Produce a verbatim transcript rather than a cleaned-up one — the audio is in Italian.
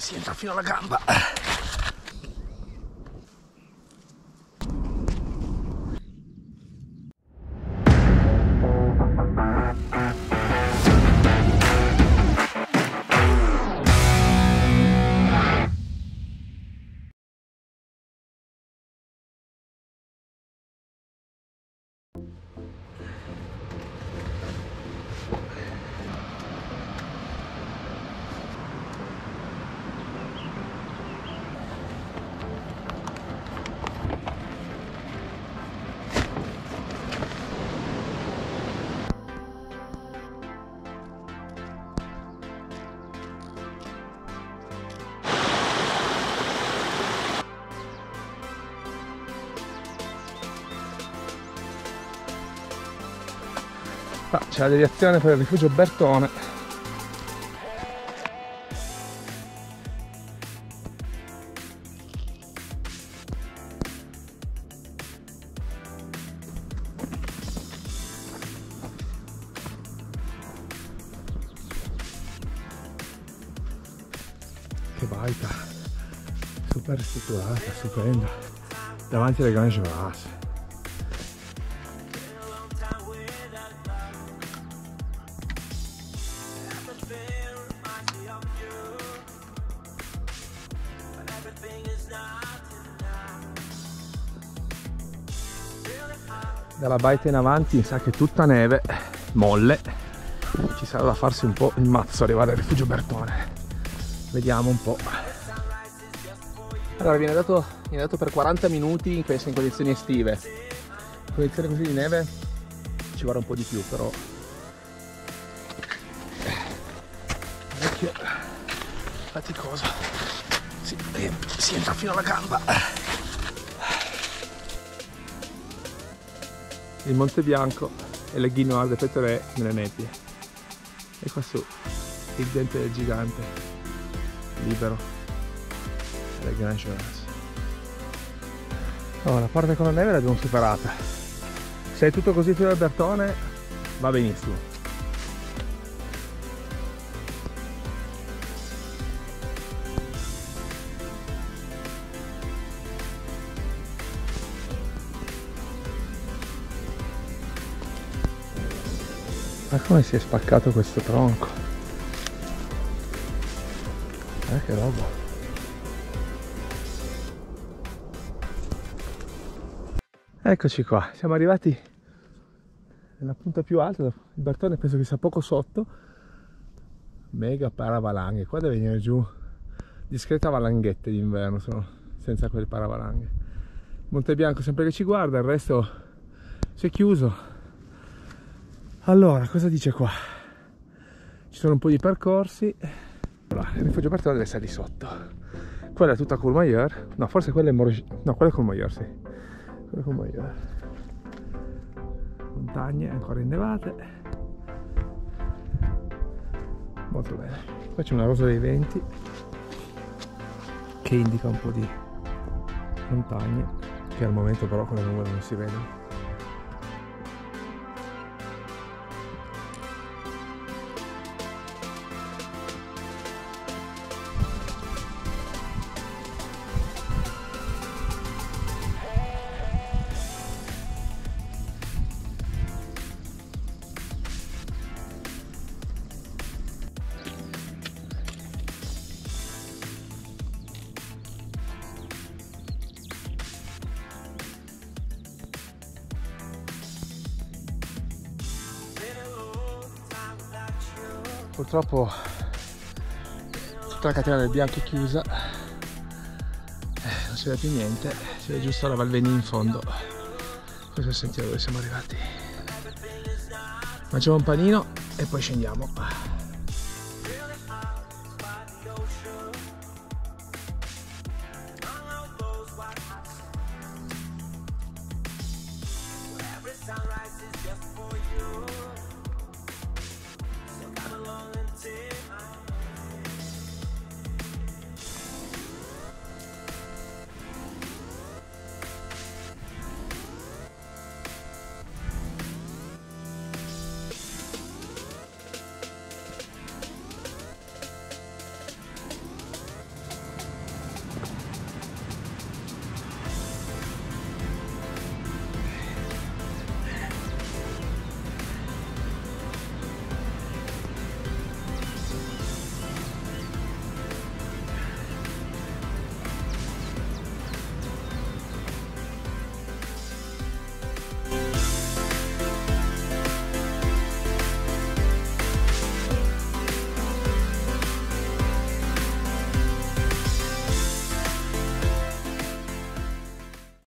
si entra fino alla gamba. Ah, c'è la deviazione per il rifugio Bertone. Che baita, super strutturata, stupenda, davanti alle Grange Grasse. Dalla baita in avanti mi sa che è tutta neve, molle, ci sarà da farsi un po' il mazzo arrivare al rifugio Bertone. Vediamo un po'. Allora viene dato, viene dato per quaranta minuti, penso in condizioni estive. In condizioni così di neve ci vorrà un po' di più, però parecchio faticoso. Si, eh, si entra fino alla gamba. Il Monte Bianco e le Guinoise de Petoré nelle nebbie. E qua su il dente del gigante libero le Grange Grasse. Oh, la parte con la neve l'abbiamo superata. Se è tutto così fino al Bertone va benissimo. Ma come si è spaccato questo tronco? Eh, che roba! Eccoci qua, siamo arrivati nella punta più alta, il Bertone penso che sia poco sotto. Mega paravalanghe, qua deve venire giù discreta valanghette d'inverno, sono senza quelle paravalanghe. Monte Bianco sempre che ci guarda, il resto si è chiuso. Allora, cosa dice qua? Ci sono un po' di percorsi. Allora, il rifugio Bertone deve essere di sotto. Quella è tutta Courmayeur. No, forse quella è Morge... No, quella è Courmayeur, sì. Quella è Courmayeur. Montagne ancora innevate. Molto bene. Qua c'è una rosa dei venti che indica un po' di montagne, che al momento però con le nuvole non si vedono. Purtroppo tutta la catena del Bianco è chiusa, eh, non si vede più niente, si vede giusto la Valveni in fondo. Questo è il sentiero dove siamo arrivati. Mangiamo un panino e poi scendiamo.